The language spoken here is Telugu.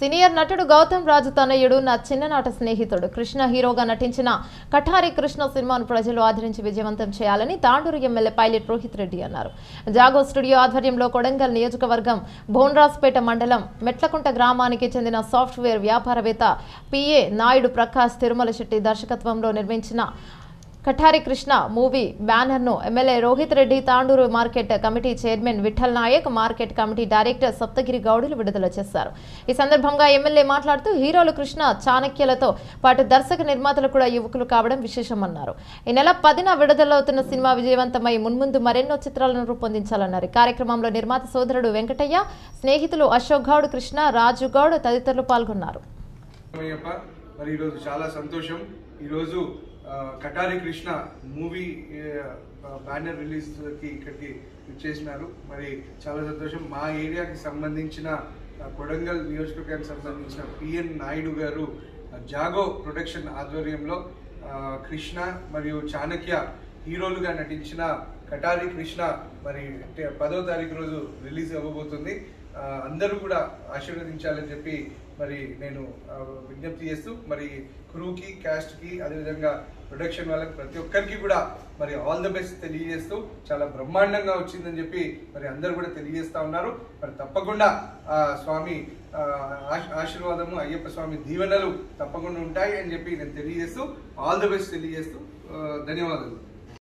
సీనియర్ నటుడు గౌతమ్ రాజు తనయుడు నా చిన్ననాట స్నేహితుడు కృష్ణ హీరోగా నటించిన కఠారి కృష్ణ సినిమాను ప్రజలు ఆదరించి విజయవంతం చేయాలని తాండూరు ఎమ్మెల్యే పైలట్ రోహిత్ రెడ్డి అన్నారు. జాగో స్టూడియో ఆధ్వర్యంలో కొడంగల్ నియోజకవర్గం భోన్రాజ్పేట మండలం మెట్లకుంట గ్రామానికి చెందిన సాఫ్ట్వేర్ వ్యాపారవేత్త పిఏ నాయుడు ప్రకాష్ తిరుమల శెట్టి దర్శకత్వంలో నిర్మించిన కఠారి కృష్ణ మూవీ బ్యానర్ను MLA Rohith Reddy, Tandur market committee chairman Vithal Nayak, market committee director Saptagiri గౌడులు విడుదల చేశారు. ఈ సందర్భంగా ఎమ్మెల్యే మాట్లాడుతూ హీరోలు కృష్ణ, చాణక్యలతో పాటు దర్శక నిర్మాతలు కూడా యువకులు కావడం విశేషమన్నారు. ఈ నెల 10న విడుదలవుతున్న సినిమా విజయవంతమై మున్ముందు మరెన్నో చిత్రాలను రూపొందించాలన్నారు. కార్యక్రమంలో నిర్మాత సోదరుడు వెంకటయ్య, స్నేహితులు అశోక్ గౌడ్, కృష్ణ, రాజు గౌడ్ తదితరులు పాల్గొన్నారు. Katari Krishna movie banner release కి ఇక్కడికి చేసినారు. మరి చాలా సంతోషం. మా ఏరియాకి సంబంధించిన కొడంగల్ నియోజకవర్గానికి సంబంధించిన పిఎన్ నాయుడు గారు జాగో ప్రొడక్షన్ ఆధ్వర్యంలో కృష్ణ మరియు చాణక్య హీరోలుగా నటించిన కఠారి కృష్ణ మరి 10వ తారీఖు రోజు రిలీజ్ అవ్వబోతుంది. అందరూ కూడా ఆశీర్వదించాలని చెప్పి మరి నేను విజ్ఞప్తి చేస్తూ మరి క్రూకి, క్యాస్ట్కి, అదేవిధంగా ప్రొడక్షన్ వాళ్ళకి ప్రతి ఒక్కరికి కూడా మరి ఆల్ ద బెస్ట్ తెలియజేస్తూ చాలా బ్రహ్మాండంగా వచ్చిందని చెప్పి మరి అందరూ కూడా తెలియజేస్తా ఉన్నారు. మరి తప్పకుండా స్వామి ఆశీర్వాదము, అయ్యప్ప స్వామి దీవెనలు తప్పకుండా ఉంటాయి అని చెప్పి నేను తెలియజేస్తూ ఆల్ ద బెస్ట్ తెలియజేస్తూ ధన్యవాదాలు.